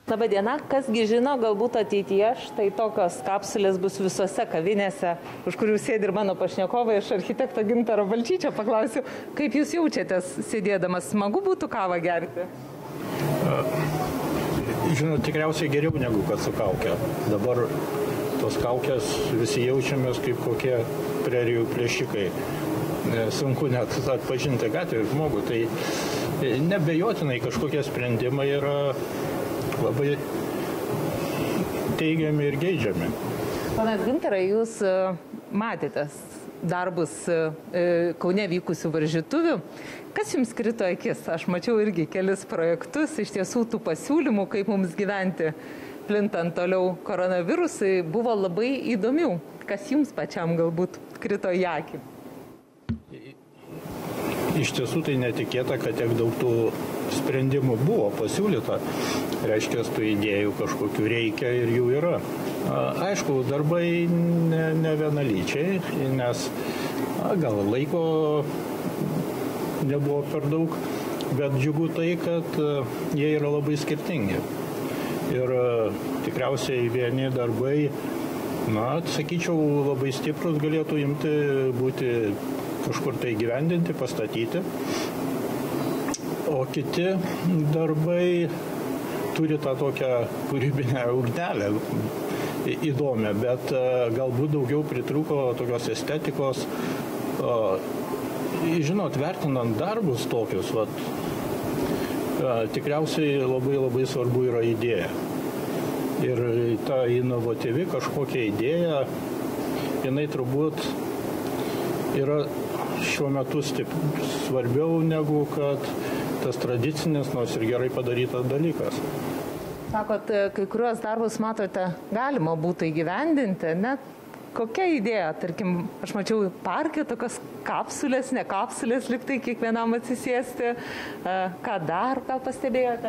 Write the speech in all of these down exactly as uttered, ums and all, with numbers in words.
Labą dieną, kasgi žino, galbūt ateityje štai tokios kapsulės bus visose kavinėse, už kurių sėdi ir mano pašnekovai. Iš architekto Gintaro Balčyčio paklausiu, kaip jūs jaučiatės sėdėdamas, smagu būtų kavą gerti? Žinot, tikriausiai geriau negu kad su kaukė. Dabar tos kaukės visi jaučiamės kaip kokie prerijų plėšikai. Sunku net atpažinti gatvėje žmogų, tai nebejotinai kažkokie sprendimai yra labai teigiami ir geidžiami. Pana Gintarai, jūs matėtės darbus Kaune vykusių varžytuvių. Kas jums krito akis? Aš mačiau irgi kelis projektus, iš tiesų tų pasiūlymų, kaip mums gyventi, plintant toliau koronavirusui, buvo labai įdomių. Kas jums pačiam galbūt krito į akį? Iš tiesų tai netikėta, kad tiek daug tų sprendimų buvo pasiūlyta. Reiškia, tų idėjų kažkokių reikia ir jų yra. Aišku, darbai ne, ne vienalyčiai, nes a, gal laiko nebuvo per daug, bet džiugu tai, kad a, jie yra labai skirtingi. Ir a, tikriausiai vieni darbai, na, sakyčiau, labai stiprus galėtų imti būti kažkur tai gyvendinti, pastatyti. O kiti darbai turi tą tokią kūrybinę ugnelę įdomią, bet galbūt daugiau pritrūko tokios estetikos. Žinot, vertinant darbus tokius, vat, tikriausiai labai labai svarbu yra idėja. Ir ta inovatyvi kažkokia idėja, jinai turbūt yra šiuo metu stip, svarbiau negu kad tas tradicinis, nors ir gerai padarytas dalykas. Sakot, kai kuriuos darbus, matote, galima būtų įgyvendinti, net kokia idėja, tarkim, aš mačiau parke tokios kapsulės, ne kapsulės, liktai kiekvienam atsisėsti, ką dar, ką pastebėjote?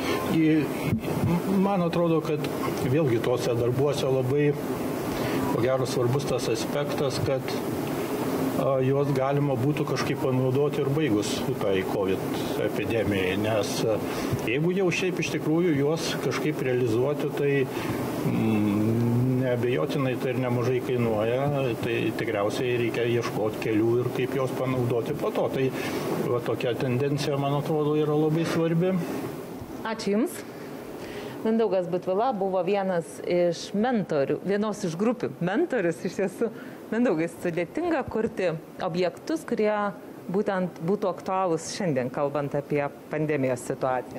Man atrodo, kad vėlgi tuose darbuose labai, ko gero, svarbus tas aspektas, kad juos galima būtų kažkaip panaudoti ir baigus tai COVID epidemijai, nes jeigu jau šiaip iš tikrųjų juos kažkaip realizuoti, tai mm, neabejotinai tai ir nemažai kainuoja, tai tikriausiai reikia ieškoti kelių ir kaip juos panaudoti po to. Tai va, tokia tendencija, man atrodo, yra labai svarbi. Ačiū Jums. Mindaugas Butvila buvo vienas iš mentorių, vienos iš grupių mentorius iš tiesų. Mindaugai, sudėtinga kurti objektus, kurie būtent būtų aktualūs šiandien, kalbant apie pandemijos situaciją?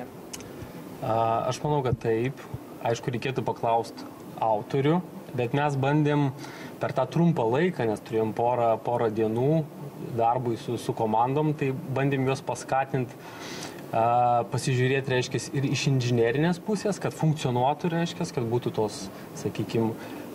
Aš manau, kad taip. Aišku, reikėtų paklausti autorių, bet mes bandėm per tą trumpą laiką, nes turėjom porą, porą dienų darbui su, su komandom, tai bandėm juos paskatinti, pasižiūrėti, reiškia, ir iš inžinerinės pusės, kad funkcionuotų, reiškia, kad būtų tos, sakykime,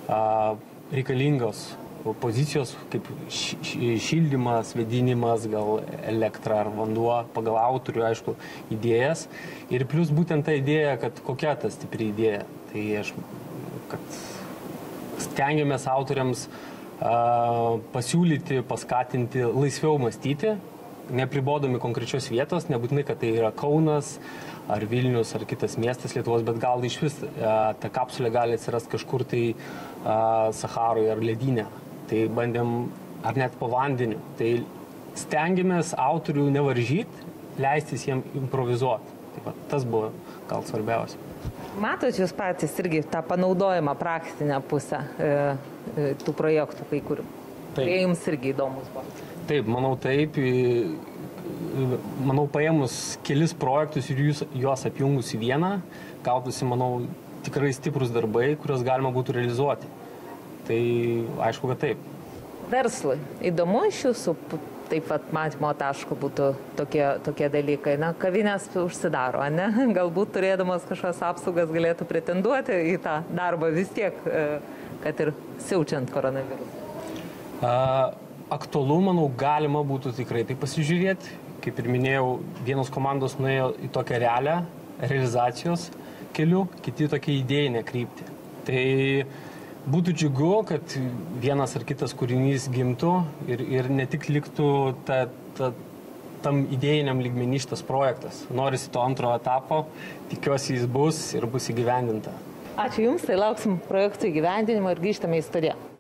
reikalingos pozicijos kaip šildymas, vėdinimas, gal elektra ar vanduo, pagal autorių, aišku, idėjas. Ir plus būtent ta idėja, kad kokia ta stipri idėja. Tai aš, kad stengiamės autoriams a, pasiūlyti, paskatinti laisviau mąstyti, nepribodomi konkrečios vietos, nebūtinai, kad tai yra Kaunas, ar Vilnius, ar kitas miestas Lietuvos, bet gal iš vis a, ta kapsulė gali atsirasti kažkur tai a, Saharoje ar ledynė. Tai bandėm, ar net po vandeniu. Tai stengiamės autorių nevaržyti, leistis jiem improvizuoti. Tai va, tas buvo gal svarbiausia. Matot jūs patys irgi tą panaudojimą praktinę pusę e, e, tų projektų kai kurių? Tai jums irgi įdomus buvo? Taip, manau taip. Manau, paėmus kelis projektus ir jūs, juos apjungus į vieną, gautųsi, manau, tikrai stiprus darbai, kuriuos galima būtų realizuoti. Tai aišku, kad taip. Verslui įdomu iš jūsų, taip pat matymo taško būtų tokie, tokie dalykai. Na, kavinės užsidaro, ne? Galbūt turėdamas kažkokias apsaugas galėtų pretenduoti į tą darbą vis tiek, kad ir siaučiant koronavirusą. Aktualu, manau, galima būtų tikrai tai pasižiūrėti. Kaip ir minėjau, vienos komandos nuėjo į tokią realią realizacijos kelių, kiti tokia idėjinė kryptį. Tai būtų džiugu, kad vienas ar kitas kūrinys gimtų ir, ir ne tik liktų ta, ta tam idėjiniam lygmenį šitas projektas. Norisi to antro etapo, tikiuosi jis bus ir bus įgyvendinta. Ačiū Jums, tai lauksim projektų įgyvendinimo ir grįžtame į studiją.